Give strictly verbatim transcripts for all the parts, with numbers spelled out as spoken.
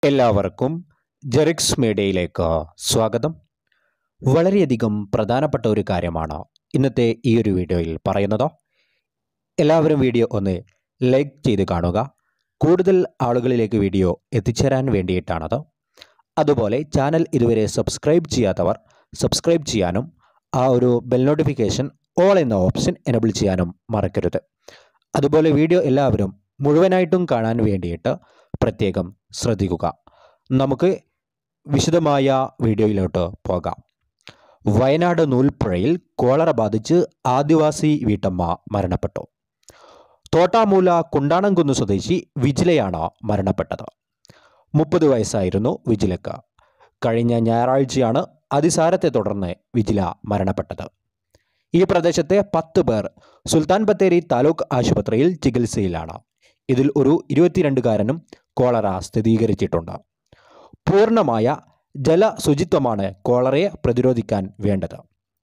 എല്ലാവർക്കും ജെറിക്സ് മീഡിയയിലേക്ക് സ്വാഗതം. വളരെയധികം പ്രധാനപ്പെട്ട ഒരു കാര്യമാണ് ഇന്നത്തെ ഈ ഒരു വീഡിയോയിൽ പറയുന്നത്. എല്ലാവരും വീഡിയോ ഒന്ന് ലൈക്ക് ചെയ്ത് കാണുക. കൂടുതൽ ആളുകളിലേക്ക് വീഡിയോ എത്തിച്ചേരാൻ വേണ്ടിയിട്ടാണത്. അതുപോലെ ചാനൽ ഇതുവരെ സബ്സ്ക്രൈബ് ചെയ്യാത്തവർ സബ്സ്ക്രൈബ് ചെയ്യാനും ആ ഒരു ബെൽ നോട്ടിഫിക്കേഷൻ ഓൾ എന്ന ഓപ്ഷൻ എനേബിൾ ചെയ്യാനും മറക്കരുത്. അതുപോലെ വീഡിയോ എല്ലാവരും മുഴുവനായിട്ടും കാണാൻ വേണ്ടിയിട്ട് പ്രത്യേകം ശ്രദ്ധിക്കുക. നമുക്ക് വിശദമായ വീഡിയോയിലോട്ട് പോകാം. വയനാട് നൂൽപ്പുഴയിൽ കോളറ ബാധിച്ച് ആദിവാസി വീട്ടമ്മ മരണപ്പെട്ടു. തോട്ടാമൂല കുണ്ടാണംകുന്ന് സ്വദേശി വിജിലയാണ് മരണപ്പെട്ടത്. മുപ്പത് വയസ്സായിരുന്നു വിജിലക്ക്. കഴിഞ്ഞ ഞായറാഴ്ചയാണ് അതിസാരത്തെ തുടർന്ന് വിജില മരണപ്പെട്ടത്. ഈ പ്രദേശത്തെ പത്ത് പേർ സുൽത്താൻ ബത്തേരി താലൂക്ക് ആശുപത്രിയിൽ ചികിത്സയിലാണ്. ഇതിൽ ഒരു ഇരുപത്തിരണ്ടുകാരനും കോളറ സ്ഥിരീകരിച്ചിട്ടുണ്ട്. പൂർണ്ണമായ ജലശുചിത്വമാണ് കോളറയെ പ്രതിരോധിക്കാൻ വേണ്ടത്.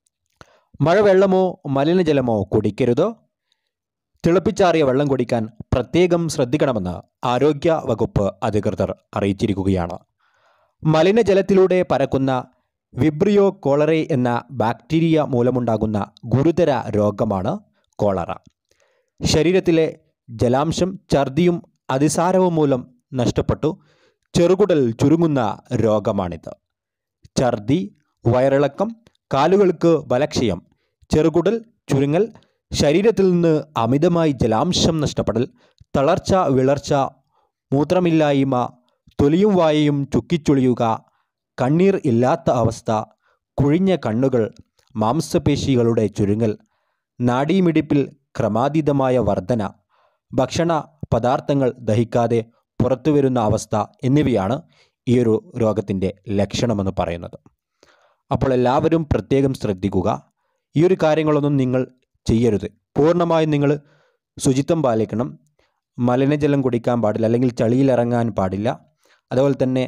മഴവെള്ളമോ മലിനജലമോ കുടിക്കരുത്. തിളപ്പിച്ചാറിയ വെള്ളം കുടിക്കാൻ പ്രത്യേകം ശ്രദ്ധിക്കണമെന്ന് ആരോഗ്യ വകുപ്പ് അധികൃതർ അറിയിച്ചിരിക്കുകയാണ്. മലിനജലത്തിലൂടെ പരക്കുന്ന വിബ്രിയോ കോളറെ എന്ന ബാക്ടീരിയ മൂലമുണ്ടാകുന്ന ഗുരുതര രോഗമാണ് കോളറ. ശരീരത്തിലെ ജലാംശം ഛർദിയും അതിസാരവും മൂലം നഷ്ടപ്പെട്ടു ചെറുകുടൽ ചുരുങ്ങുന്ന രോഗമാണിത്. ഛർദി, വയറിളക്കം, കാലുകൾക്ക് ബലക്ഷയം, ചെറുകുടൽ ചുരുങ്ങൽ, ശരീരത്തിൽ നിന്ന് അമിതമായി ജലാംശം നഷ്ടപ്പെടൽ, തളർച്ച, വിളർച്ച, മൂത്രമില്ലായ്മ, തൊലിയും വായയും ചുക്കിച്ചുളിയുക, കണ്ണീർ ഇല്ലാത്ത അവസ്ഥ, കുഴിഞ്ഞ കണ്ണുകൾ, മാംസപേശികളുടെ ചുരുങ്ങൽ, നാഡീമിടിപ്പിൽ ക്രമാതീതമായ വർധന, ഭക്ഷണ പദാർത്ഥങ്ങൾ ദഹിക്കാതെ പുറത്തു വരുന്ന അവസ്ഥ എന്നിവയാണ് ഈ ഒരു രോഗത്തിൻ്റെ ലക്ഷണമെന്ന് പറയുന്നത്. അപ്പോൾ എല്ലാവരും പ്രത്യേകം ശ്രദ്ധിക്കുക. ഈ ഒരു കാര്യങ്ങളൊന്നും നിങ്ങൾ ചെയ്യരുത്. പൂർണ്ണമായും നിങ്ങൾ ശുചിത്വം പാലിക്കണം. മലിനജലം കുടിക്കാൻ പാടില്ല, അല്ലെങ്കിൽ ചളിയിലിറങ്ങാൻ പാടില്ല. അതുപോലെ തന്നെ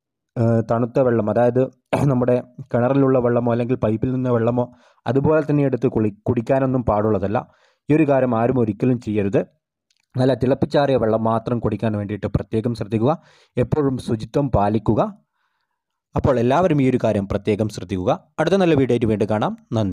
തണുത്ത വെള്ളം, അതായത് നമ്മുടെ കിണറിലുള്ള വെള്ളമോ അല്ലെങ്കിൽ പൈപ്പിൽ നിന്ന് വെള്ളമോ അതുപോലെ തന്നെ എടുത്ത് കുളി കുടിക്കാനൊന്നും പാടുള്ളതല്ല. ഈ ഒരു കാര്യം ആരും ഒരിക്കലും ചെയ്യരുത്. നല്ല തിളപ്പിച്ചാറിയ വെള്ളം മാത്രം കുടിക്കാൻ വേണ്ടിയിട്ട് പ്രത്യേകം ശ്രദ്ധിക്കുക. എപ്പോഴും ശുചിത്വം പാലിക്കുക. അപ്പോൾ എല്ലാവരും ഈ ഒരു കാര്യം പ്രത്യേകം ശ്രദ്ധിക്കുക. അടുത്ത നല്ല വീഡിയോ ആയിട്ട് വീണ്ടും കാണാം. നന്ദി.